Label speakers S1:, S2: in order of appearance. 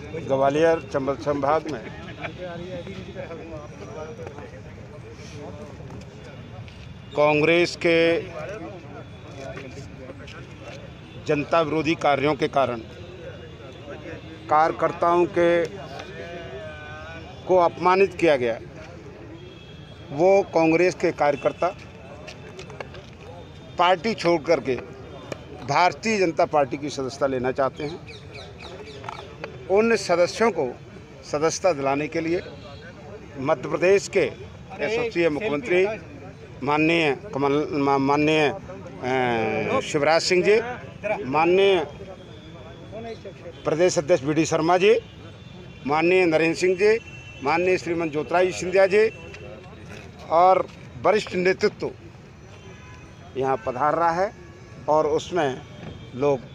S1: ग्वालियर चंबल संभाग में कांग्रेस के जनता विरोधी कार्यों के कारण कार्यकर्ताओं को अपमानित किया गया। वो कांग्रेस के कार्यकर्ता पार्टी छोड़ करके भारतीय जनता पार्टी की सदस्यता लेना चाहते हैं। उन सदस्यों को सदस्यता दिलाने के लिए मध्य प्रदेश के यशस्वी मुख्यमंत्री माननीय शिवराज सिंह जी, माननीय प्रदेश अध्यक्ष वी.डी. शर्मा जी, माननीय नरेंद्र सिंह जी, माननीय श्रीमान ज्योतिरादित्य सिंधिया जी और वरिष्ठ नेतृत्व यहाँ पधार रहा है और उसमें लोग